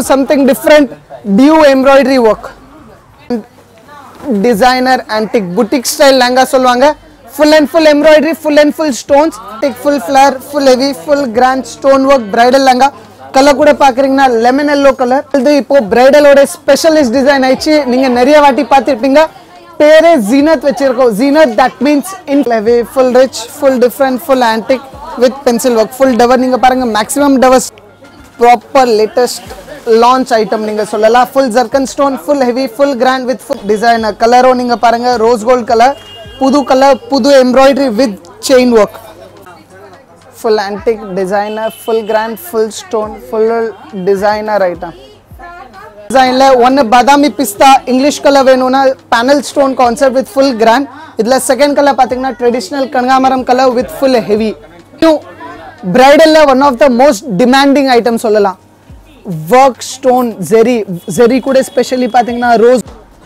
something different, due embroidery work, designer antique boutique style langa solvanga, full and full embroidery, full and full stones, take full flare, full heavy, full grand stone work bridal langa. Color kuda paakringa lemon yellow color. Idu ipo bridal oda specialist design aichi neenga nariya vaati paathirpinga. Pere Zenith vechirukkom. Zenith, that means in heavy, full rich, full different, full antique with pencil work, full dover neenga paranga maximum dovers, proper latest launch item ninga sollala. Full zircon stone, full heavy, full grand with full designer color o ninga paranga rose gold color, pudu embroidery with chain work, full antique designer, full grand, full stone, full designer item. Design la one badami pista English color venuna panel stone concept with full grand. Idla second color pathina traditional kanagamaram color with full heavy. New bridal la one of the most demanding items sollala. Work stone zeri kude especially pathina rose.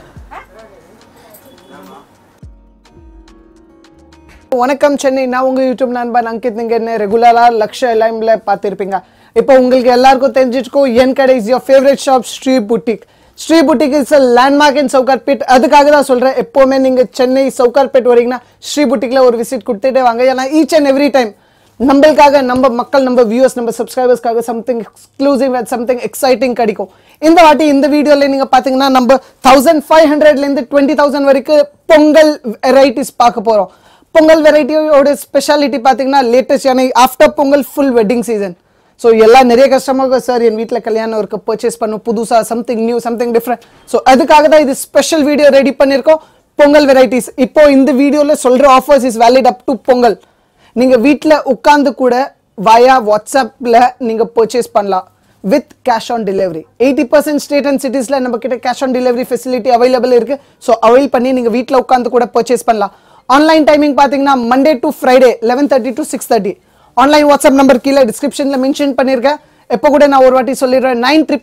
வணக்கம் சென்னை, நான் உங்க YouTube நண்பன் அங்கித். நீங்க என்ன ரெகுலரா லக்ஷயா லைம்ல பாத்திருப்பீங்க. இப்போ உங்களுக்கு எல்லாருக்கும் தெரிஞ்சிருக்கும் என் கடை is your favourite shop Sri boutique. Sri boutique is a landmark in Sowcarpet. அதுக்காக தான் சொல்றேன், எப்பவுமே நீங்க சென்னை சவுகார்பேட் வரீங்கன்னா ஸ்ரீ புட்டிக்ல ஒரு விசிட் கொடுத்துட்டே வாங்க. ஏன்னா ஈச் அண்ட் எவ்ரி டைம் நம்மளுக்காக, நம்ம மக்கள், நம்ம வியூவர்ஸ், நம்ம சப்ஸ்கிரைபர்ஸ்க்காக something exclusive and something exciting கிடைக்கும். இந்த வாட்டி இந்த வீடியோல நீங்க பாத்தீங்கன்னா நம்ம 1500ல இருந்து 20,000 வரைக்கும் பொங்கல் வெரைட்டிஸ் பார்க்க போறோம். பொங்கல் வெரைட்டியோட ஸ்பெஷாலிட்டி பார்த்தீங்கன்னா லேட்டஸ்ட், ஏன்னா after Pongal full wedding season. So எல்லாம் நிறைய கஸ்டமர்கள் சார் என் வீட்டில் கல்யாணம் இருக்க பர்ச்சேஸ் பண்ணும், புதுசாக something new, something different. So அதுக்காக தான் இது ஸ்பெஷல் வீடியோ ரெடி பண்ணியிருக்கோம். பொங்கல் வெரைட்டிஸ் இப்போ இந்த வீடியோவில் சொல்கிற offers is valid up to Pongal. நீங்கள் வீட்டில் உட்காந்து கூட வயா வாட்ஸ்அப்பில் நீங்கள் பர்ச்சேஸ் பண்ணலாம் with cash on delivery. 80% state and சிட்டிஸில் நம்ம கிட்ட cash on delivery facility available இருக்குது. ஸோ அவைல் பண்ணி நீங்கள் வீட்டில் உட்காந்து கூட பர்ச்சேஸ் பண்ணலாம். ஆன்லைன் டைமிங் பார்த்தீங்கன்னா Monday to Friday 11:30 to 6:30. Online WhatsApp number கீழே டிஸ்கிரிப்ஷனில் மென்ஷன் பண்ணியிருக்கேன். எப்போ கூட நான் ஒரு வாட்டி சொல்லிடுறேன்,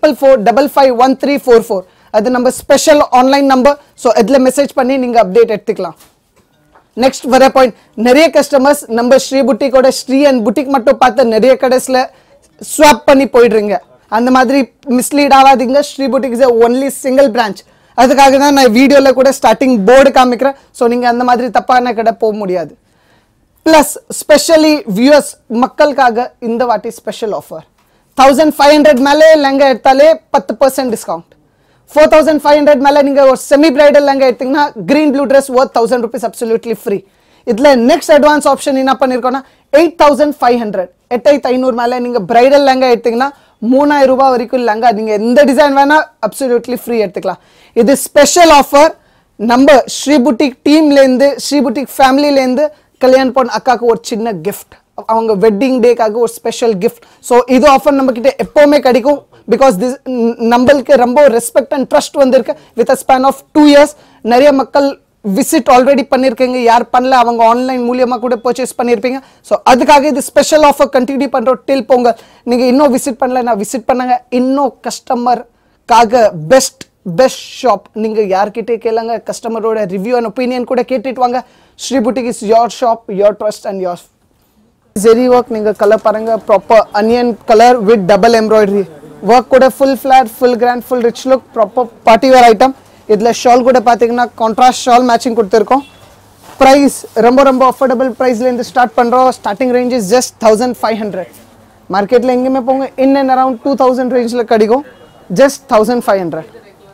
9444551344. அது நம்ம ஸ்பெஷல் ஆன்லைன் நம்பர். ஸோ இதில் மெசேஜ் பண்ணி நீங்கள் அப்டேட் எடுத்துக்கலாம். நெக்ஸ்ட் வர பாயிண்ட், நிறைய கஸ்டமர்ஸ் நம்ம ஸ்ரீ புட்டிக்கோட ஸ்ரீ அண்ட் புட்டிக் மட்டும் பார்த்து நிறைய கடைசில் ஸ்வாப் பண்ணி போயிடுறீங்க. அந்த மாதிரி மிஸ்லீட் ஆகாதீங்க. Sri boutique is only single branch. அதுக்காக தான் நான் வீடியோவில் கூட ஸ்டார்டிங் போர்டு காமிக்கிறேன். ஸோ நீங்கள் அந்த மாதிரி தப்பான கடை போக முடியாது. ப்ளஸ் ஸ்பெஷலி வியூவர்ஸ் மக்களுக்காக இந்த வாட்டி ஸ்பெஷல் ஆஃபர். 1500 மேலே லெங்கா எடுத்தாலே 10% டிஸ்கவுண்ட். 4500 மேலே நீங்கள் ஒரு செமி பிரைடல் லெங்கா எடுத்தீங்கன்னா green blue dress worth 1000 rupees absolutely free. இதில் நெக்ஸ்ட் அட்வான்ஸ் ஆப்ஷன் என்ன பண்ணியிருக்கோன்னா 8500, 8500 மேலே நீங்கள் பிரைடல் லெங்கா எடுத்தீங்கன்னா 3000 ரூபாய் வரைக்கும் லெங்கா நீங்கள் எந்த டிசைன் வேணா அப்சல்யூட்லி ஃப்ரீ எடுத்துக்கலாம். இது ஸ்பெஷல் ஆஃபர். நம்ம ஸ்ரீ புட்டிக் டீம்லேருந்து, ஸ்ரீ புட்டிக் ஃபேமிலியிலேருந்து கல்யாண் பொண்ணு அக்காவுக்கு ஒரு சின்ன கிஃப்ட், அவங்க வெட்டிங் டேக்காக ஒரு ஸ்பெஷல் கிஃப்ட். ஸோ இது ஆஃபர் நம்மக்கிட்ட எப்போவுமே கிடைக்கும். பிகாஸ் திஸ் நம்மளுக்கு ரொம்ப ரெஸ்பெக்ட் அண்ட் ட்ரஸ்ட் வந்திருக்கு. With a span of 2 years நிறைய மக்கள் விசிட் ஆல்ரெடி பண்ணியிருக்கீங்க. யார் பண்ணல அவங்க ஆன்லைன் மூலியமாக கூட பர்ச்சேஸ் பண்ணியிருப்பீங்க. ஸோ அதுக்காக இது ஸ்பெஷல் ஆஃபர் கண்டினியூ பண்ணுறோம் டில் பொங்கல். நீங்கள் இன்னும் விசிட் பண்ணல, நான் விசிட் பண்ணுங்க. இன்னும் கஸ்டமருக்காக பெஸ்ட் ஷாப். நீங்கள் யார்கிட்டே கேளுங்க, கஸ்டமரோட ரிவ்யூ அண்ட் ஒப்பீனியன் கூட கேட்டுட்டு வாங்க. Sri boutique is your shop, your trust and your zari work. நீங்கள் கலர் பாருங்க, proper onion colour with double embroidery work கூட full flat, full grand, full rich look, proper party wear item. இதில் shawl கூட பார்த்தீங்கன்னா contrast shawl matching கொடுத்துருக்கோம். Price ரொம்ப affordable ப்ரைஸ்லேருந்து start பண்ணுறோம். Starting range is just 1500. மார்க்கெட்டில் எங்கேயுமே போங்க இன் அண்ட் அரவுண்ட் 2000 ரேஞ்சில் கிடைக்கும். ஜஸ்ட் 1500.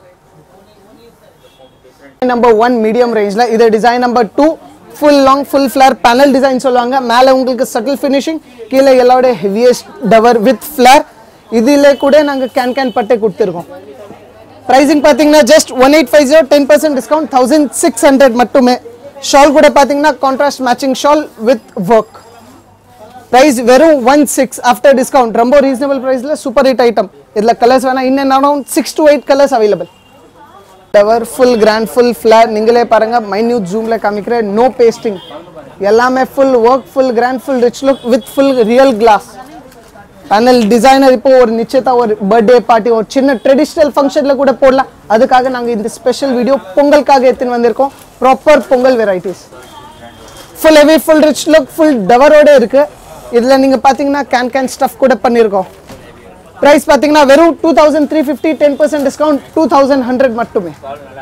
நம்பர் 1 மீடியம் ரேஞ்சில். இது design number 2 full long full flare panel design சொல்லுவாங்க. மேலே உங்களுக்கு சட்டில் ஃபினிஷிங், கீழே எல்லாரோட ஹெவியஸ்ட் டவர் வித் ஃப்ளேர். இதில் கூட நாங்கள் கேன் பட்டை கொடுத்துருக்கோம். ப்ரைஸிங் பார்த்தீங்கன்னா ஜஸ்ட் 1850, 10% டிஸ்கவுண்ட் 1600 மட்டுமே. ஷால் கூட பார்த்தீங்கன்னா contrast matching shawl with work. Price வெறும் 16 ஆஃப்டர் டிஸ்கவுண்ட். ரொம்ப ரீசனபிள் ப்ரைஸில் சூப்பர் ஹிட் ஐட்டம். இதில் கலர்ஸ் வேணால் in and around 6 to 8 colours available. Tower full grand, full flare. நீங்களே பாருங்கள், மைன்யூட் ஜூமில் காமிக்கிறேன். நோ பேஸ்டிங், எல்லாமே full work, full grand, full rich look with full real glass panel designer. இப்போ ஒரு நிச்சயத்தா, ஒரு பர்த்டே பார்ட்டி, ஒரு சின்ன ட்ரெடிஷ்னல் ஃபங்க்ஷனில் கூட போடலாம். அதுக்காக நாங்கள் இந்த ஸ்பெஷல் வீடியோ பொங்கலுக்காக எடுத்துன்னு வந்திருக்கோம். Proper Pongal varieties, full heavy, full rich look, full டவரோட இருக்குது. இதில் நீங்கள் பார்த்தீங்கன்னா கேன் ஸ்டஃப் கூட பண்ணியிருக்கோம். பிரைஸ் பாத்தீங்கன்னா வெறும் 2350 10% டிஸ்கவுண்ட் 2100 மட்டுமே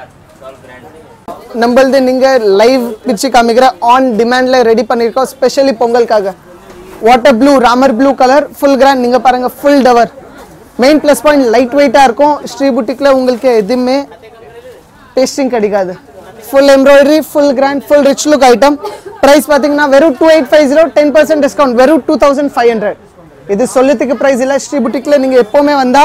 நம்மளது நீங்க லைவ் பிச்சு காமிக்கிற ஆன் டிமாண்ட்ல ரெடி பண்ணிருக்கோம் ஸ்பெஷலி பொங்கலுக்காக water blue Ramar blue colour full grand நீங்க பாருங்க full tower main plus point light வெயிட்டா இருக்கும் ஸ்ரீ புட்டிக்ல உங்களுக்கு எதுவுமே பேஸ்டிங் கிடைக்காது full embroidery full grand full rich look item price பாத்தீங்கன்னா வெறும் 2850 10% discount வெறும் 2500 இது சொல்லுதுக்கு price இல்ல ஸ்ரீ புட்டிக்ல நீங்க எப்பவுமே வந்தா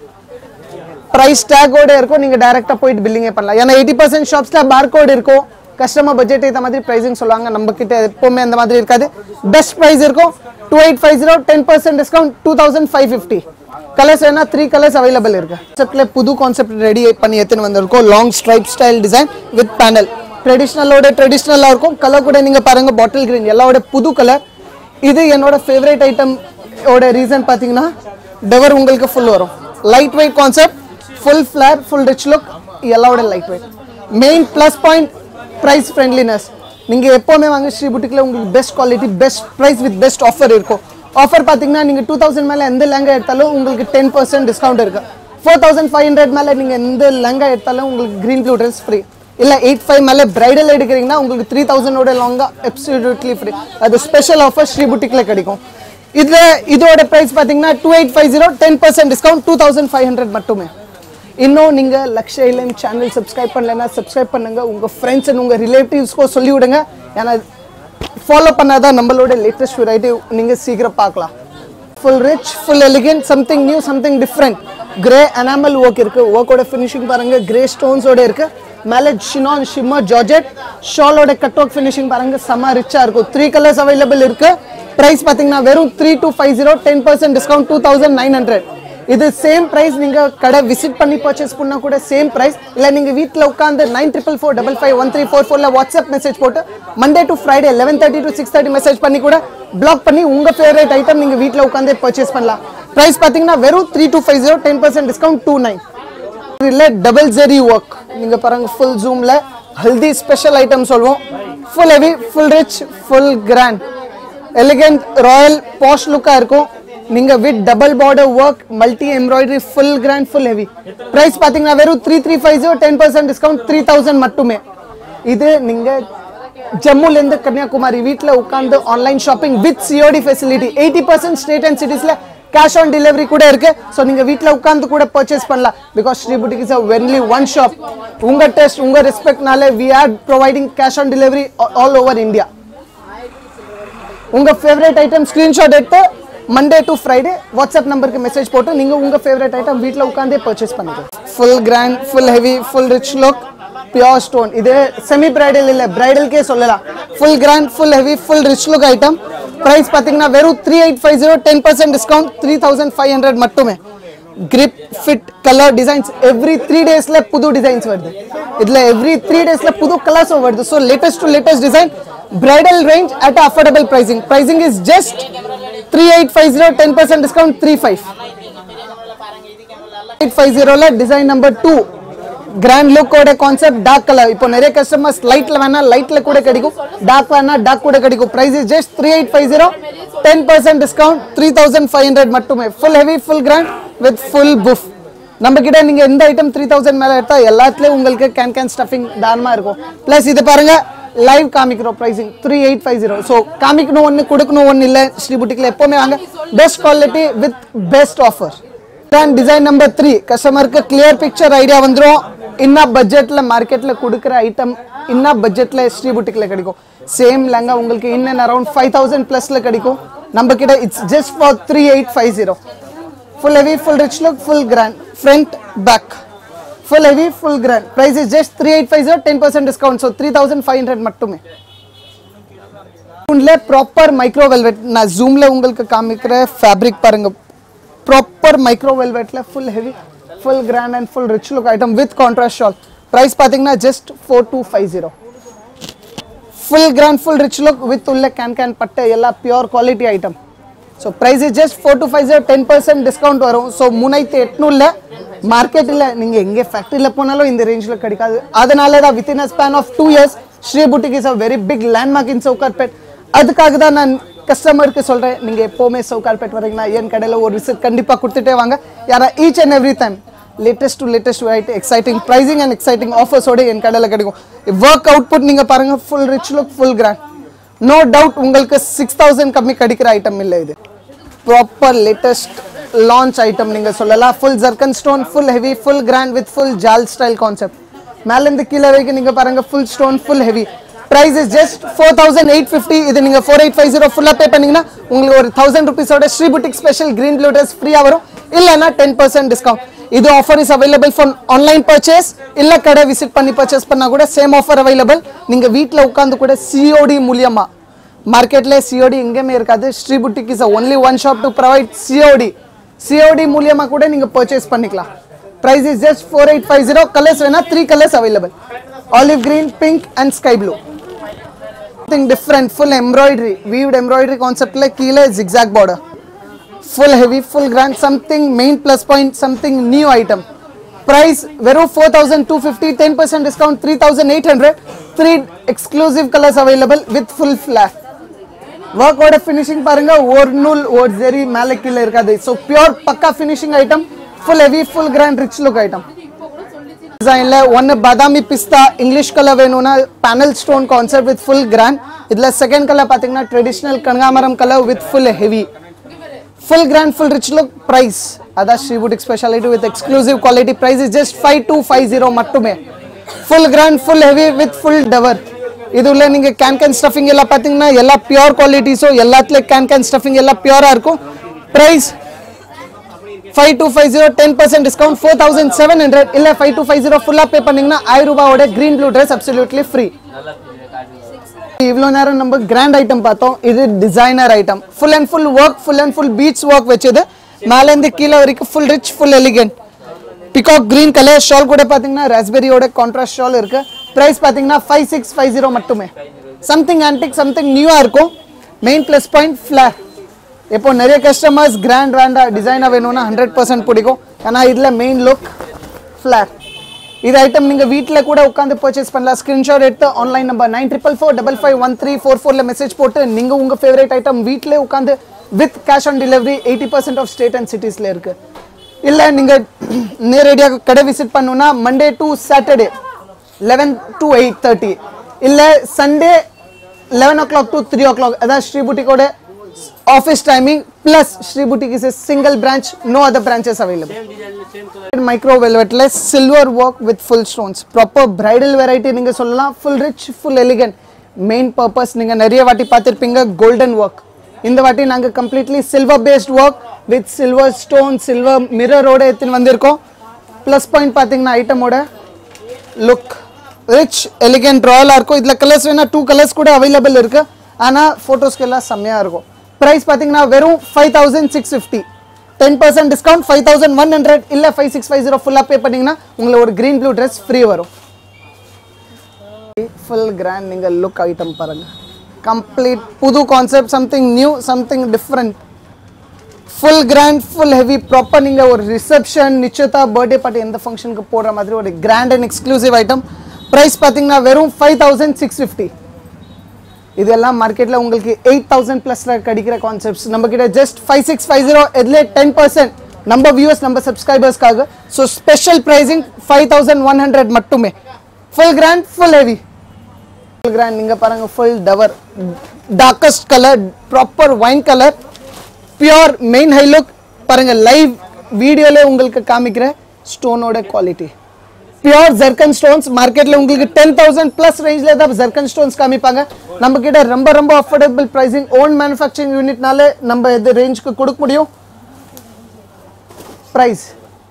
price tag ஓட இருக்கும் நீங்க டைரக்ட்டா போய் பில்லிங் பண்ணலாம் ஏனா 80% ஷாப்ஸ்ல பார் கோட் இருக்கும் கஸ்டமர் பட்ஜெட் ஏத்த மாதிரி pricing சொல்வாங்க நம்ம கிட்ட எப்பவுமே அந்த மாதிரி இருக்காது பெஸ்ட் price இருக்கும் 2850 10% discount 2550 कलर्स है ना 3 कलर्स अवेलेबल இருக்கு செட்ல புது கான்செப்ட் ரெடி பண்ணி எடுத்து வந்திருக்கோம் long stripe style design with panel ட்ரெடிஷனலா இருக்கும் கலர் கூட நீங்க பாருங்க பாட்டில் கிரீன் எல்லாரோட புது கலர் இது என்னோட ஃபேவரட் ஐட்டம் ஓட ரீசன் பாத்தீங்கன்னா டவர் உங்களுக்கு ஃபுல் வரும் light weight concept full flare full rich look எல்லாரோட light weight main plus point price friendliness நீங்க எப்பவுமே வாங்க ஸ்ரீ புட்டிக்ல உங்களுக்கு best quality best price with best offer இருக்கும் ஆஃபர் பாத்தீங்கன்னா நீங்க 2000 மேல எந்த லெங்கா எடுத்தாலும் உங்களுக்கு 10% டிஸ்கவுண்ட் இருக்கு 4500 மேல நீங்க எந்த லெங்கா எடுத்தாலும் உங்களுக்கு green blue dress free இல்ல 85 மேல பிரைடல் எடுக்கறீங்கன்னா உங்களுக்கு 3000 ஓட லெங்கா absolutely free அது ஸ்பெஷல் ஆஃபர் ஸ்ரீ புட்டிக்ல கிடைக்கும் இதோட பிரைஸ் பாத்தீங்கன்னா 2850 10% டிஸ்கவுண்ட் 2500 மட்டுமே இன்னும் நீங்க லக்ஷைலம் சேனல் சப்ஸ்கிரைப் பண்ணலனா சப்ஸ்கிரைப் பண்ணுங்க உங்க ஃப்ரெண்ட்ஸ் and உங்க ரிலேட்டிவ்ஸ்க்கு சொல்லி விடுங்க ஏனா ஃபாலோ பண்ணாதான் நம்மளோட லேட்டஸ்ட் வெரைட்டி நீங்க சீக்கிரம் பார்க்கலாம் full rich full elegant something new something different grey enamel work இருக்கு ஒர்க்கோட ஃபினிஷிங் பாருங்க கிரே ஸ்டோன்ஸோட இருக்கு மேலே ஷினான் ஷிம்மர் ஜார்ஜெட் ஷாலோட கட் ஒர்க் ஃபினிஷிங் பாருங்க செம்ம ரிச்சா இருக்கும் 3 கலர்ஸ் அவைலபிள் இருக்கு பிரைஸ் பாத்தீங்கன்னா வெறும் 3250 10% டிஸ்கவுண்ட் 2900 இது சேம் பிரைஸ் நீங்க கடை விசிட் பண்ணி பர்ச்சேஸ் பண்ணா கூட சேம் பிரைஸ் இல்ல நீங்க வீட்ல உட்கார்ந்து 9444551344 ல வாட்ஸ்அப் மெசேஜ் போட்டு Monday to Friday 11:30 to 6:30 message பண்ணி கூட பிளாக் பண்ணி உங்க ஃபேவரட் ஐட்டம் நீங்க வீட்ல உட்கார்ந்து பர்ச்சேஸ் பண்ணலாம் பிரைஸ் பாத்தீங்கன்னா வெறும் 3250 10% டிஸ்கவுண்ட் 29 இல்ல டபுள் ஜெரி வர்க் நீங்க பாருங்க ஃபுல் ஜூம்ல ஹல்தி ஸ்பெஷல் ஐட்டம் சொல்வோம் full heavy full rich full grand elegant royal posh லுக்கா இருக்கும் நீங்க with double border work multi embroidery full grand full heavy price பாத்தீங்கன்னா வெறும் 3350 10% டிஸ்கவுண்ட் 3000 மட்டுமே இது நீங்க ஜம்முல இருந்து கன்னியாகுமரி வீட்ல உட்கார்ந்து online shopping with COD facility 80% state and சிட்டிஸ்ல கேஷ் ஆன் டெலிவரி கூட இருக்கு சோ நீங்க வீட்ல உட்கார்ந்து கூட பர்ச்சேஸ் பண்ணலாம் because Sri boutique is a only one shop உங்க டெஸ்ட் உங்க ரெஸ்பெக்ட்னால we are providing cash on delivery all over India உங்க ஃபேவரட் ஐட்டம் ஸ்கிரீன்ஷாட் எடுத்து Monday to Friday WhatsApp number के message போட்டு நீங்க உங்க ஃபேவரட் ஐட்டம் வீட்ல உட்கார்ந்தே பர்ச்சேஸ் பண்ணுங்க full grand full heavy full rich look pure stone இது semi bridal இல்ல bridal கே சொல்லலாம் full grand full heavy full rich look item price பாத்தீங்கன்னா வெறும் 3850 10% discount 3500 மட்டுமே grip fit color designs every 3 days ல புது டிசைன்ஸ் வருது இதுல every 3 days ல புது கலர்ஸ் வருது so latest to latest design bridal range at affordable pricing is just 3850 10% discount 850 ல டிசைன் நம்பர் 2 கிராண்ட் லுக் ஓட கான்செப்ட் டார்க் கலர் இப்போ நிறைய கஸ்டமர்ஸ் லைட்ல வேணா லைட்ல கூட கிடைக்கும் டார்க் வேணா டார்க் கூட கிடைக்கும் பிரைஸ் இஸ் ஜஸ்ட் 3850 10% டிஸ்கவுண்ட் 3500 மட்டுமே full heavy full grand with full puff நம்ம கிட்ட நீங்க எந்த ஐட்டம் 3000 மேல எடுத்தா எல்லாத்துலயும் உங்களுக்கு கேன் ஸ்டஃபிங் தானமா இருக்கும் பிளஸ் இது பாருங்க லைவ் காமிக்கிறோம் pricing 3850 சோ காமிக்கணும் ஒன்னு கொடுக்கணும் ஒன்னு இல்ல ஸ்ரீ புட்டிக்ல எப்பவுமே வாங்க best quality with best offer then design number 3 கஸ்டமருக்கு clear picture ஐடியா வந்துரும் இன்ன பட்ஜெட்ல மார்க்கெட்ல கொடுக்கிற ஐட்டம் இன்ன பட்ஜெட்ல ஸ்ரீ புட்டிக்ல கிடைக்கும் சேம் லெங்கா உங்களுக்கு இன் அண்ட் அரவுண்ட் 5000 பிளஸ்ல கிடைக்கும் நம்ம கிட்ட it's just for 3850 full heavy full rich look full grand front back full heavy full grand price is just 3850 10% discount so 3500 மட்டுமே உள்ள ப்ராப்பர் மைக்ரோ வெல்வெட் நான் ஜூம்ல உங்களுக்கு காமிக்கிற ஃபேப்ரிக் பாருங்க ப்ராப்பர் மைக்ரோ வெல்வெட்ல full heavy full grand and full rich look item with contrast shawl price பாத்தீங்கன்னா just 4250 full grand full rich look with உள்ள can பட்டை எல்லா pure quality item so price is just 4250 10% discount வரும் so 3800 ல மார்க்கெட்ல நீங்க எங்க ஃபேக்டரில போனாலும் இந்த ரேஞ்ச்ல கிடைக்காது அதனால தான் within a span of 2 years Sri boutique is a very big landmark in Saukarpet அதுக்காக தான் நான் கஸ்டமருக்கு சொல்கிறேன், நீங்கள் எப்போவுமே சவுகார்பேட் வரீங்கன்னா என் கடையில் ஒரு விசிட் கண்டிப்பாக கொடுத்துட்டே வாங்க. யாரா each and every time latest to latest variety exciting pricing and exciting ஆஃபர்ஸோடு என் கடையில் கிடைக்கும். ஒர்க் அவுட்புட் நீங்கள் பாருங்கள், full rich look, full grand. No doubt உங்களுக்கு 6000 கம்மி கிடைக்கிற ஐட்டம் இல்லை. இது ப்ராப்பர் லேட்டஸ்ட் லான்ச் ஐட்டம் நீங்கள் சொல்லலாம். Full zircon stone, full heavy, full grand with full jaal style concept. மேலேருந்து கீழே வரைக்கும் நீங்கள் பாருங்கள், full stone, full heavy. price is just 4850. இது நீங்க 4850 ஃபுல்லா பே பண்ணீங்கன்னா உங்களுக்கு ஒரு 1000 rupees-ஓட Sri boutique special green blue dress ஃப்ரீயா வரும். இல்லனா 10% டிஸ்கவுண்ட். இது offer is available for online purchase. இல்ல கடை விசிட் பண்ணி பர்ச்சேஸ் பண்ணா கூட சேம் ஆஃபர் அவைலபிள். நீங்க வீட்ல உட்கார்ந்து கூட COD மூலமா, மார்க்கெட்ல COD எங்கேயுமே இருக்காது. Sri boutique is only one shop to provide COD மூலமா கூட நீங்க பர்ச்சேஸ் பண்ணிக்கலாம். price is just 4850. கலர்ஸ் வேணா 3 colours available. olive green, pink and sky blue. Something different, full embroidery, weaved embroidery concept like keela zigzag border, full heavy, full grand, something main plus point, something new item. Price veru 4250, 10% discount 3800. 3 exclusive colors available with full flare. Work order finishing paranga or null or zeri male killa irukadu. So pure pakka finishing item, full heavy, full grand, rich look item. Design la one badami pista English color venuna panel stone concept with full grand. Idla second color pathina traditional kanagamaram color with full heavy, full grand, full rich look. Price ada Sri Boutique speciality with exclusive quality. Price is just 5250 mattume. Full grand, full heavy with full dower. idulla ninga can stuffing ella pathina ella pure quality, so ellathile can stuffing ella pure ah irukum. Price 5250, 10% discount 4700. illa 5250 full pay பண்ணீங்கன்னா 1000 ரூபாயோட green blue dress absolutely free. இவ்ளோ நேரம் நம்ம grand item பார்த்தோம். இது designer item, full and full work, full and full beads work வெச்சது. மேல இருந்து கீழ வரைக்கும் full rich, full elegant. peacock green color shawl கூட பாத்தீங்கன்னா raspberry ஓட contrast shawl இருக்கு. price பாத்தீங்கன்னா 5650 மட்டுமே. something antique, something new ஆ இருக்கும். main plus point flare. இப்போ நிறைய கஸ்டமர்ஸ் கிராண்ட் டிசைனாக வேணும்னா 100% பிடிக்கும். ஏன்னா இதில் மெயின் லுக் ஃப்ளார். இது ஐட்டம் நீங்கள் வீட்டில் கூட உட்காந்து பர்ச்சேஸ் பண்ணலாம். ஸ்க்ரீன்ஷாட் எடுத்து ஆன்லைன் நம்பர் 9444551344 மெசேஜ் போட்டு நீங்கள் உங்கள் ஃபேவரட் ஐட்டம் வீட்டிலே உட்காந்து with cash on delivery 80% of state and சிட்டிஸில் இருக்குது. இல்லை நீங்கள் நேரடியாக கடை விசிட் பண்ணணுன்னா மண்டே டு சாட்டர்டே 11 to 8:30, இல்லை சண்டே 11 o'clock to 3 o'clock. அதான் Sri புட்டிக்கோட office timing. Plus Sri Boutique is a single branch, no other branches available. Micro velvet less silver work with full stones, proper bridal variety ninga sollalam. Full rich, full elegant. Main purpose ninga nariya vaati paathirpinga golden work. Indha vaati naanga completely silver based work with silver stone, silver mirror oda ethin vandirkom. Plus point pathina item oda look rich, elegant, royal ah irukum. idla colors vena 2 colors kuda available irukku. ana photos kella sammeya irukum. price பாத்தீங்கன்னா வெறும் 5650, 10% discount 5100. இல்ல 5650 ஃபுல்லா பே பண்ணீங்கன்னா உங்களுக்கு ஒரு green blue dress ஃப்ரீ வரும். full grand நீங்க லுக் ஐட்டம் பாருங்க, கம்ப்ளீட் புது concept, something new, something different. full grand, full heavy, proper நீங்க ஒரு ரிசப்ஷன், நிச்சயதா, பர்த்டே பார்ட்டி எந்த ஃபங்க்ஷனுக்கு போடுற மாதிரி ஒரு grand and exclusive item. price பாத்தீங்கன்னா வெறும் 5650. இதெல்லாம் மார்க்கெட்ல உங்களுக்கு 8000 பிளஸ்ல கிடைக்கிற கான்செப்ட்ஸ் நம்ம கிட்ட ஜஸ்ட் 5650. இதுல 10% நம்ம வியூவர்ஸ், நம்ம சப்ஸ்கிரைபர்ஸ்க்காக. சோ ஸ்பெஷல் பிரைசிங் 5100 மட்டுமே. Full grand, full heavy. Full grand நீங்க பாருங்க, full tower, darkest colour, proper wine colour, pure main high look பாருங்க. லைவ் வீடியோல உங்களுக்கு காமிக்கிற ஸ்டோனோட குவாலிட்டி பியூர் ஜர்கன் ஸ்டோன்ஸ். மார்க்கெட்ல உங்களுக்கு 10,000 பிளஸ் ரேஞ்ச்ல தான் ஜர்கன் ஸ்டோன்ஸ் காமிப்பாங்க. நம்ம கிட்ட ரொம்ப ரொம்ப அஃபோர்டபிள் பிரைசிங், ஓன் மேனுஃபேக்சரிங் யூனிட்னால நம்ம இந்த ரேஞ்சுக்கு கொடுக்க முடியும். பிரைஸ்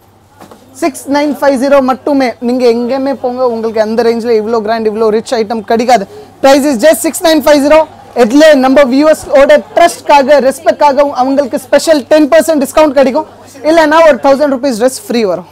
6950 மட்டுமே. நீங்க எங்கேயுமே போங்க, உங்களுக்கு அந்த ரேஞ்ச்ல இவ்வளோ கிராண்ட், இவ்வளோ ரிச் ஐட்டம் கிடைக்காது. Price is just 6950. இதுல நம்ம வியூவர்ஸ் ஓட ட்ரஸ்ட்காக, ரெஸ்பெக்ட்காக அவங்களுக்கு ஸ்பெஷல் 10% டிஸ்கவுண்ட் கிடைக்கும். இல்லைன்னா ஒரு 1000 rupees ட்ரெஸ் ஃப்ரீ வரும்.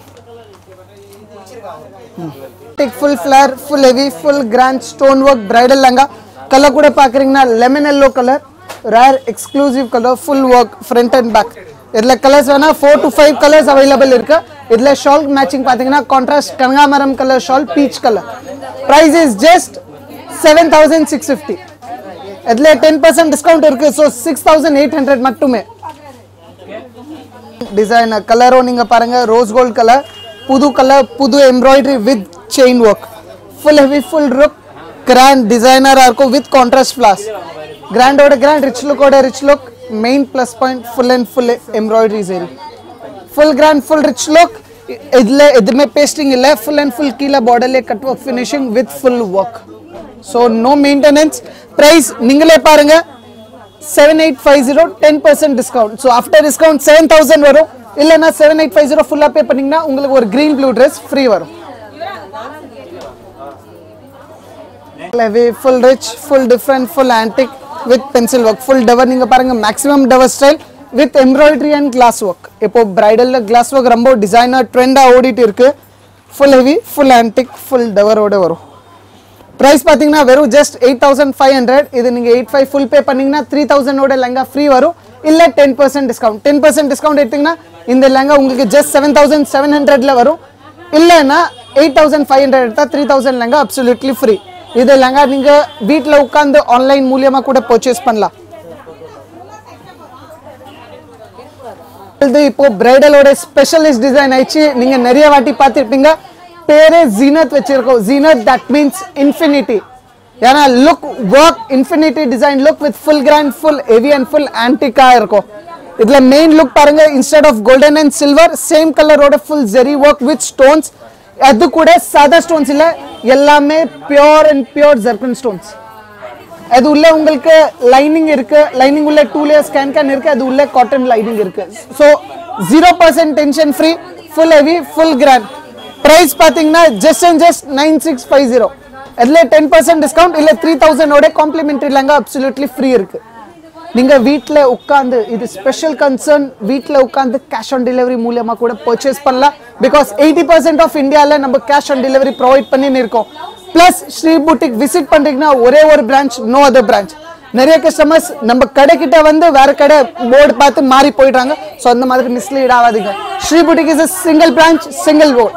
full flare, full heavy, full grand stone work bridal langa. color kuda paakreenga lemon yellow color, rare exclusive color, full work front and back. idla colors vena 4 to 5 colors available irukku. idla shawl matching pathina contrast kanagamaram color shawl, peach color. price is just 7650. இதுல 10% discount இருக்கு. So 6800 மட்டுமே. Designer கலரோ நீங்க பாருங்க, rose gold colour, புது colour, புது embroidery with chain work, full heavy full look, grand டிசைனரா இருக்கும் வித் கான்ட்ராஸ்ட் ஃபிளார்ஸ். கிராண்டோட கிராண்ட், ரிச் லுக்கோட rich look. Main plus point full and full embroidery சரி, full grand full rich look. இதுல எதுவுமே pasting இல்லை, ஃபுல் அண்ட் ஃபுல் கீழே பார்டர்ல cut work finishing with full work. So no maintenance. Price நீங்களே பாருங்க 7850, 10% டிஸ்கவுண்ட். ஸோ ஆஃப்டர் டிஸ்கவுண்ட் 7000 வரும். இல்லைன்னா 7850 ஃபுல்லாக பே பண்ணீங்கன்னா உங்களுக்கு ஒரு கிரீன் ப்ளூ ட்ரெஸ் ஃப்ரீ வரும். Full rich, full different, full antique with pencil work, full tower நீங்க பாருங்க, maximum tower style with embroidery and glass work. இப்போ பிரைடல்ல கிளாஸ் ஒர்க் ரொம்ப டிசைனர் ட்ரெண்டா ஓடிட்டு இருக்கு. Full heavy full antique full டவரோட வரும். பிரைஸ் பார்த்தீங்கன்னா வெறும் ஜஸ்ட் 8500. இது நீங்கள் 85 ஃபுல் பே பண்ணீங்கன்னா 3000 லெங்கா ஃப்ரீ வரும். இல்லை 10% டிஸ்கவுண்ட். 10% டிஸ்கவுண்ட் எடுத்தீங்கன்னா இந்த லெங்கா உங்களுக்கு ஜஸ்ட் 7700 வரும். இல்லைன்னா 8500 எடுத்தால் 3000 லெங்கா அப்சல்யூட்லி ஃப்ரீ. இது லெங்கா நீங்கள் வீட்டில் உட்காந்து ஆன்லைன் மூலியமாக கூட பர்ச்சேஸ் பண்ணலாம். இப்போ பிரைடலோட ஸ்பெஷலிஸ்ட் டிசைன் ஆயிடுச்சு. நீங்கள் நிறைய வாட்டி பார்த்துருப்பீங்க. பேரே ஜீனத் வச்சிருக்கோம். Zeenat that means infinity. ஏன்னா look work infinity design look with full grand full heavy and full ஆன்டிக்கா இருக்கும். இதுல மெயின் லுக் பாருங்க, instead of golden and silver same கலரோட full zari work with stones. அது கூட சாதா ஸ்டோன்ஸ் இல்ல, எல்லாமே pure and pure zircon stones. அது உள்ள உங்களுக்கு லைனிங் இருக்கு, லைனிங் உள்ள 2 லேயர்ஸ் கேன் இருக்கு, அது உள்ள காட்டன் லைனிங் இருக்கு. So 0% tension free, full heavy full grand. Price பாத்தீங்கன்னா ஜஸ்ட் அண்ட் ஜஸ்ட் 9650. அதுல 10% டிஸ்கவுண்ட் இல்ல 3000 காம்ப்ளிமெண்டரி லெங்கா அப்சல்யூட்லி ஃப்ரீ இருக்கு. நீங்க வீட்ல உட்கார்ந்து, இது ஸ்பெஷல் கன்சர்ன், வீட்ல உட்கார்ந்து கேஷ் ஆன் டெலிவரி மூலமா கூட பர்ச்சேஸ் பண்ணலாம். பிகாஸ் 80% ஆஃப் இந்தியால நம்ம கேஷ் ஆன் டெலிவரி ப்ரொவைட் பண்ணின்னு இருக்கோம். பிளஸ் ஸ்ரீ புட்டிக் விசிட் பண்றீங்கன்னா ஒரே ஒரு பிரான்ச், நோ அதர் பிரான்ச். நிறைய கஸ்டமர்ஸ் நம்ம கடை கிட்ட வந்து வேற கடை போர்டு பார்த்து மாறி போயிடுறாங்க. ஸோ அந்த மாதிரி மிஸ்லீட் ஆகாதீங்க. Sri boutique is a single branch, single road.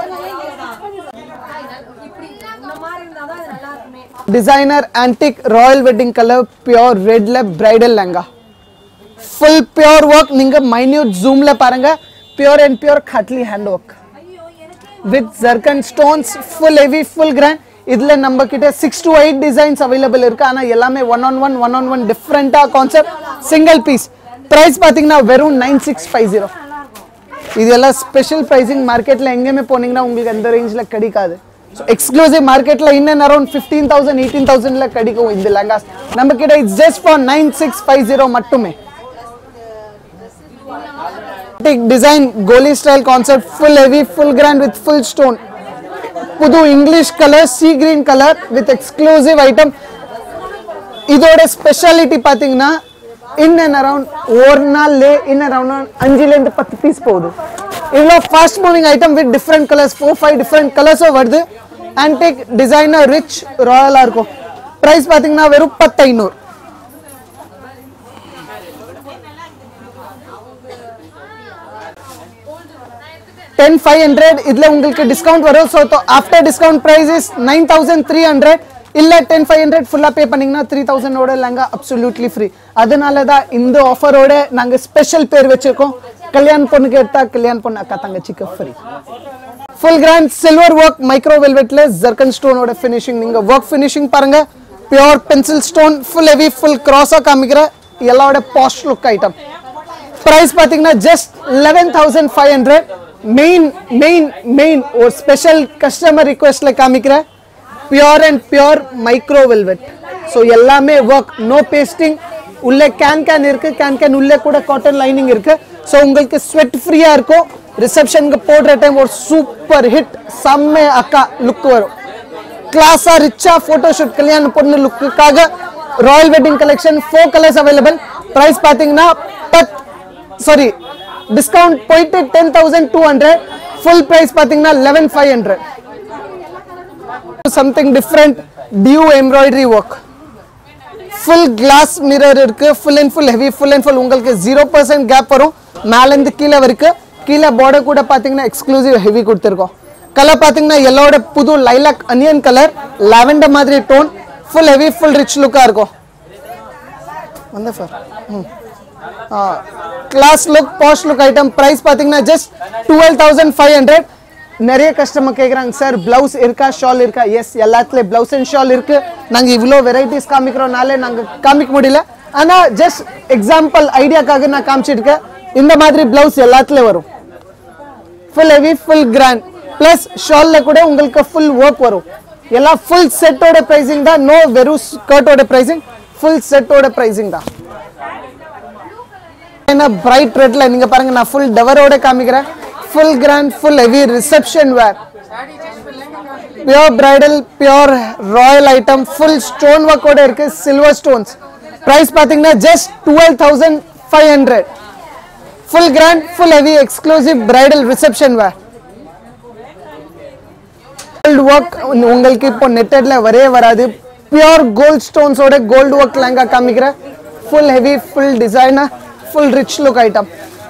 Designer antique royal wedding color pure red le bridal langa, full pure work. ninga minute zoom la paranga, pure and pure khatli hand work with zircon stones, full heavy full grand. idle number kitta 6 to 8 designs available irukku. ana ellame one on one different concept, single piece. price pathina verum 9650. idella special pricing market la engame poningna ungalku andha range la kadikadu. So exclusive market la in and around 15,000 18,000 la kadikum indha langas. நம்ம கிட்ட it's just for 9650 மட்டுமே. Design goli style concept, full heavy full grand with full stone. புது English color, sea green color with exclusive item. இதோட speciality பாத்தீங்கன்னா in and around ஒரு நாள்ல in around 5 ல இருந்து 10 பீஸ் போகுது. இவ்ளோ fast moving item with different colours, 4-5 different colours வருது. ஆன்டிக் டிசைனர் ரிச் ராயலா இருக்கும். பிரைஸ் பாத்தீங்கன்னா வெறும் 10500. 10,500. இதுல உங்களுக்கு டிஸ்கவுண்ட் வரும். So after discount price is 9,300. இல்ல 10,500 ஃபுல்லா பே பண்ணீங்கன்னா 3000 லெங்கா அப்சல்யூட்லி ஃப்ரீ. அதனால தான் இந்த ஆஃபரோட நாங்க ஸ்பெஷல் பேர் வச்சிருக்கோம். கல்யாண பொண்ணுக்கு எடுத்தா கல்யாண பொண்ணு அக்கா தங்கச்சிக்கு free. Full grand silver work micro வெல்வெட்ல ஜர்கன் ஸ்டோனோட ஃபினிஷிங். நீங்க ஒர்க் ஃபினிஷிங் பாருங்க, pure pencil stone, full heavy full கிராஸா காமிக்கிற எல்லாரோட பாஸ்ட் லுக் ஐட்டம். பிரைஸ் பாத்தீங்கன்னா ஜஸ்ட் 11,500. மெயின் ஒரு ஸ்பெஷல் கஸ்டமர் ரிக்வெஸ்ட்ல காமிக்கிற pure and pure micro velvet. So எல்லாமே ஒர்க், நோ பேஸ்டிங். உள்ள கேன் இருக்கு, கேன் உள்ள கூட காட்டன் லைனிங் இருக்கு. ஸோ உங்களுக்கு ஸ்வெட் ஃப்ரீயா இருக்கும். ரிசப்ஷனுக்கு போடுற டைம் ஒரு சூப்பர் ஹிட் செம்ம அக்கா லுக் வரும். கிளாஸா ரிச்சா போட்டோ ஷூட் கல்யாண பொண்ணு லுக்குக்காக royal wedding collection 4 colours available. Price பாத்தீங்கன்னா டிஸ்கவுண்ட் போயிட்டு 10,200. ஃபுல் பிரைஸ் பாத்தீங்கன்னா 11,500. Something different dew embroidery work, full glass mirror இருக்கு, full and full heavy full and full. உங்களுக்கு 0% கேப் வரும் மேல இருந்து கீழே வரைக்கும். கீழே பார்டர் கூட பாத்தீங்கன்னா எக்ஸ்க்ளூசிவ் ஹெவி கொடுத்துருக்கோம். கலர் பாத்தீங்கன்னா எல்லோட புது லைலாக் அனியன் கலர், லாவெண்டர் மாதிரி tone, full heavy full rich லுக்கா இருக்கும். வந்த sir class look posh look item price பாத்தீங்கன்னா ஜஸ்ட் 12500 நிறைய கஸ்டமர் கேக்குறாங்க சார் ப்ளவுஸ் இருக்கா ஷால் இருக்கா எஸ் எல்லாத்துலயே ப்ளவுஸ் அண்ட் ஷால் இருக்கு நாங்க இவ்ளோ வெரைட்டிஸ் காமிக்கிறோம்னால நாங்க காமிக்க முடியல ஆனா ஜஸ்ட் எக்ஸாம்பிள் ஐடியாக்காக நான் காமிச்சிருக்கேன் இந்த மாதிரி ப்ளவுஸ் எல்லாத்துலயே வரும் full heavy full grand plus ஷால்ல கூட உங்களுக்கு ஃபுல் ஒர்க் வரும் எல்லாம் ஃபுல் செட்டோட பிரைசிங் தான் நோ வெறும் ஸ்கர்ட்டோட பிரைசிங் ஃபுல் செட்டோட பிரைசிங் தான் என்ன பிரைட் ரெட்ல நீங்க பாருங்க நான் ஃபுல் டவரோட காமிக்கிறேன் full grand full heavy reception wear pure bridal pure royal item full stone work oda irukku silver stones price pathina just 12500 full grand full heavy exclusive bridal reception wear gold work ungalku ipo netted la vare varadu pure gold stones oda gold work langa kaamikira full heavy full designer full rich look item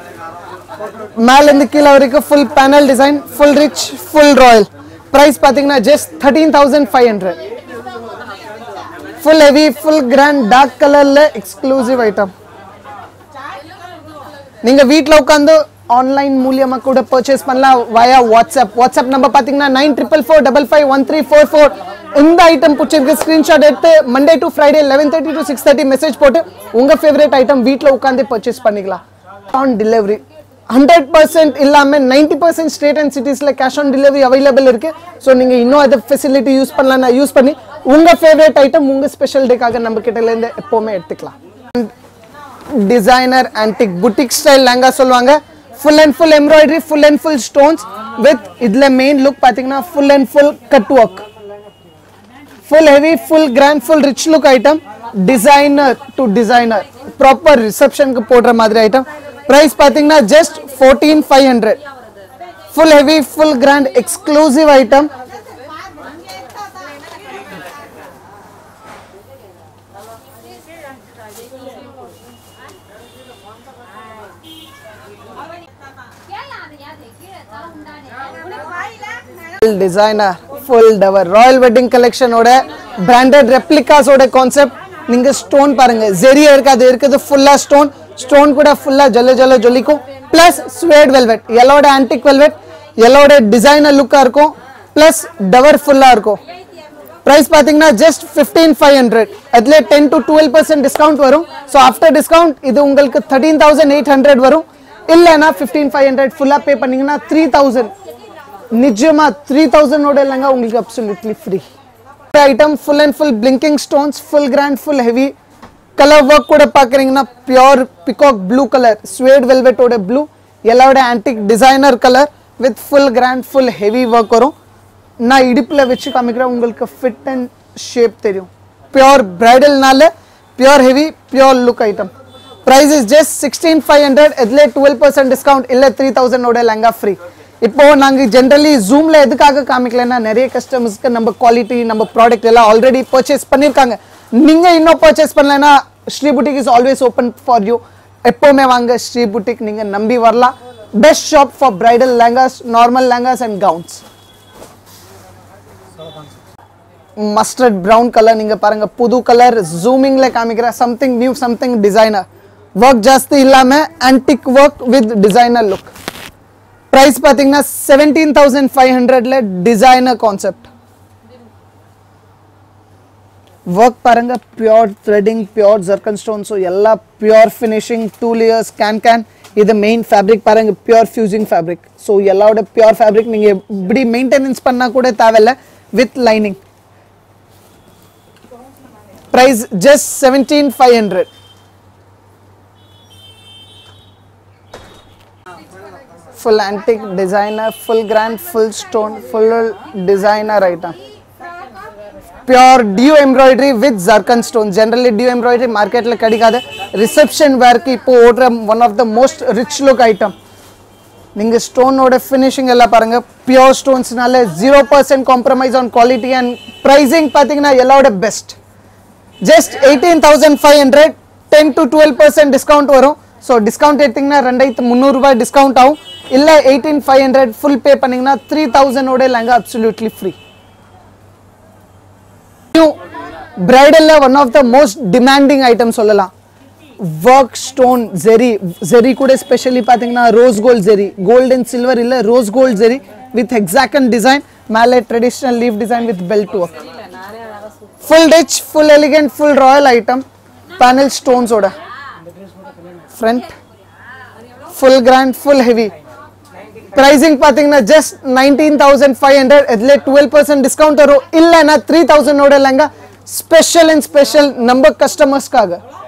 மேல கீழ வரைக்கும் full panel design full rich full royal price பாத்தீங்கன்னா just 13500 full heavy full grand dark colorல exclusive item நீங்க வீட்ல உட்கார்ந்து online மூலமா கூட purchase பண்ணலாம் via வாட்ஸ்அப் நம்பர் பாத்தீங்கன்னா 9445551344 இந்த ஐட்டம் பிடிச்சிருக்கு ஸ்கிரீன்ஷாட் எடுத்து Monday to Friday 11:30 to 6:30 message போட்டு உங்க ஃபேவரட் ஐட்டம் வீட்ல உட்கார்ந்து பர்ச்சேஸ் பண்ணிக்கலாம் ஆன் டெலிவரி 100% இல்லாம 90% ஸ்டேட் அண்ட் சிட்டிஸ்ல கேஷ் ஆன் டெலிவரி அவைலபிள் இருக்கு சோ நீங்க இன்னும் அந்த ஃபெசிலிட்டி யூஸ் பண்ணலாம் யூஸ் பண்ணி உங்க ஃபேவரட் ஐட்டம் உங்க ஸ்பெஷல் டேக்காக நம்ம கிட்டல இருந்து எப்பவுமே எடுத்துக்கலாம் designer antique boutique style lehenga சொல்வாங்க full and full embroidery full and full stones with இதுல மெயின் லுக் பாத்தீங்கன்னா full and full cut work full heavy full grand full rich look item designer to designer proper reception க்கு போடுற மாதிரி item price pathina just 14500 full heavy full grand exclusive item full designer full dower royal wedding collection oda branded replicas oda concept ninga stone parunga zeri irukadu full stone stone கூட ஃபுல்லா ஜல்ல ஜொலிக்கும் plus suede velvet yellowட antique velvet yellowட designer லுக்கா இருக்கும் plus tower ஃபுல்லா இருக்கும் பிரைஸ் பாத்தீங்கன்னா just 15500 அதுல 10 to 12% டிஸ்கவுண்ட் வரும் சோ ஆஃப்டர் டிஸ்கவுண்ட் இது உங்களுக்கு 13800 வரும் இல்லனா 15500 ஃபுல்லா பே பண்ணீங்கன்னா 3000 நிஜமா 3000 ஓட இல்லங்க உங்களுக்கு absolutely free item full and full blinking stones full grand full heavy color work கூட பாக்குறீங்கன்னா pure peacock blue color suede velvet ஓட blue yellowட antique designer color with full grand full heavy work வரும் நான் இடுப்புல வெச்சு காமிக்கிறேன் உங்களுக்கு fit and shape தெரியும் pure bridal நால pure heavy pure look item price is just 16500 இதுல 12% discount இல்ல 3000 ஓட லெஹங்கா free இப்போ நாங்க ஜெனரலி ஜூம்ல எதுக்காக காமிக்கலன்னா நிறைய கஸ்டமர்ஸ்க்கு நம்ம குவாலிட்டி நம்ம ப்ராடக்ட் எல்லாம் ஆல்ரெடி பர்ச்சேஸ் பண்ணிருக்காங்க நீங்க இன்னும் பர்ச்சேஸ் பண்ணலனா Shri boutique is always open for you எப்பவுமே வாங்க ஸ்ரீ புட்டிக் நீங்க நம்பி வரலாம் best shop for bridal lehengas normal lehengas and gowns mustard brown colour நீங்க பாருங்க புது கலர் ஜூமிங்ல காமிக்கிற something new something designer work ஜாஸ்தி இல்லாம antique work with designer look price பாத்தீங்கன்னா 17500 ல டிசைனர் கான்செப்ட் work பாருங்க pure threading pure zircon stone so எல்லா pure finishing 2 layers can இது main fabric பாருங்க pure fusing fabric so எல்லாோட pure fabric நீங்க இப்படி maintenance பண்ணா கூட தேவையில்லை with lining price just 17500 full antique designer full grand full stone full designer item pure DU embroidery with zircon stone generally DU embroidery market la kadikada reception wear ki ipo odra one of the most rich look item ninga stone oda finishing ella parunga pure stones nale 0% compromise on quality and pricing pathina elloda best just 18500 10 to 12% discount varum so discount எடுத்தீங்கன்னா 2300 ரூபாய் discount ஆகும் இல்ல 18500 full pay பண்ணீங்கன்னா 3000 ஓட lehenga absolutely free bridal one of the most demanding items சொல்லலாம் work stone zari கூட specially பார்த்தீங்கன்னா rose gold zari, gold and silver இல்லை rose gold zari with hexagon design, மேலே traditional leaf design with belt work. Full rich, full elegant, full royal item. Panel ஸ்டோன்ஸோட front full grand, full heavy. pricing பார்த்தீங்கன்னா just 19,500. இதில் 12% discount வரும். இல்லைன்னா 3,000 ஓட lehenga special and special நம்ம கஸ்டமர்ஸ்க்காக.